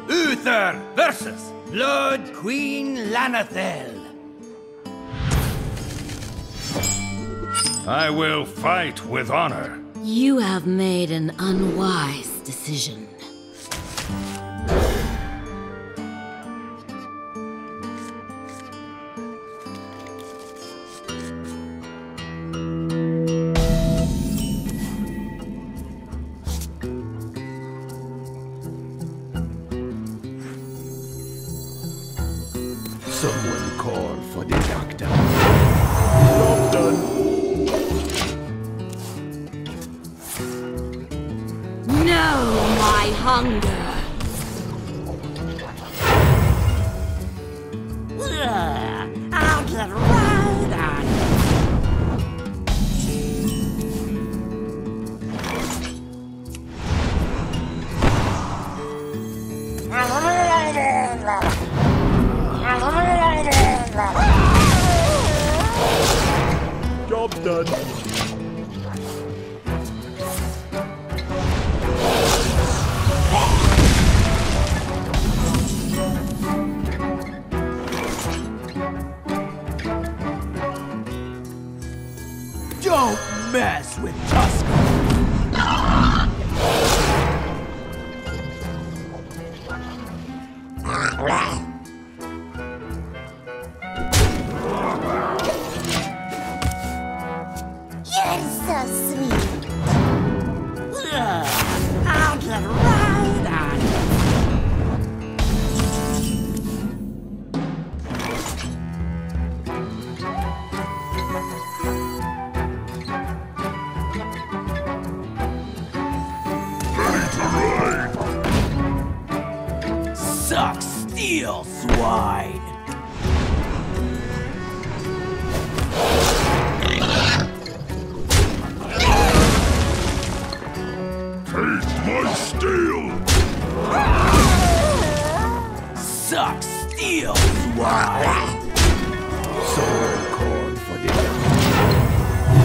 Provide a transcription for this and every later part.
Uther versus Blood Queen Lanathel. I will fight with honor. You have made an unwise decision. Someone call for the doctor. Job done. Know my hunger. I'll get right on Job done. Don't mess with Tusker. You're so sweet. I'll get right on Suck steel, swine. Taste my steel! Suck steel, swine. Someone call for the doctor.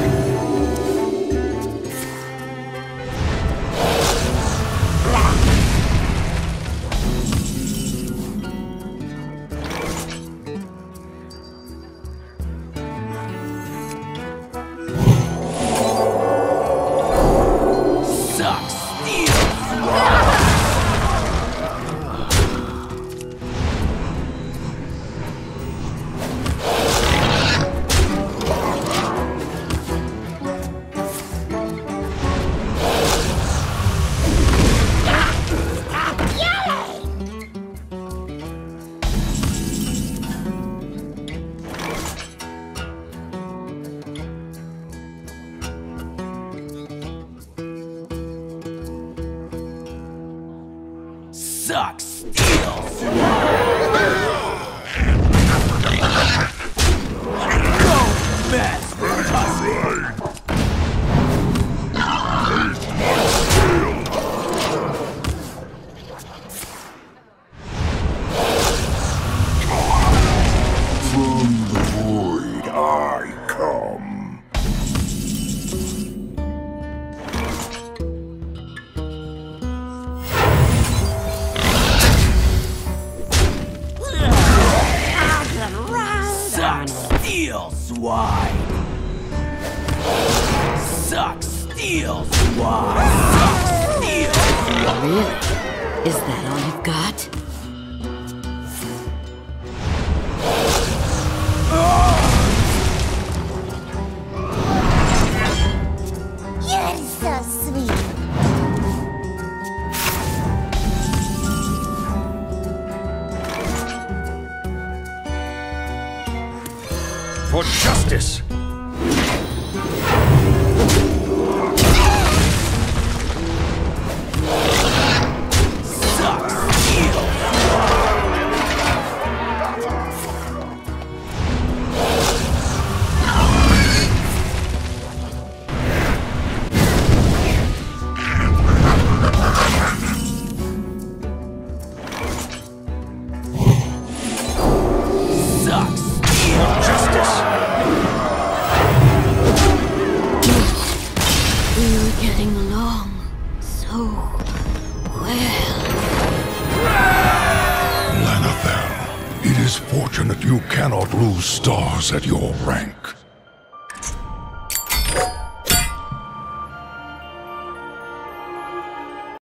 Suck steel, swine. Suck steel, swine. Don't mess with Tusker. From the void I come. I'll get right Suck steel, swine. Suck steel, swine. Suck steel, swine. Really? Is that all you've got? You're so sweet. For justice! Suck steel, swine. Suck steel. For justice! is fortunate you cannot lose stars at your rank.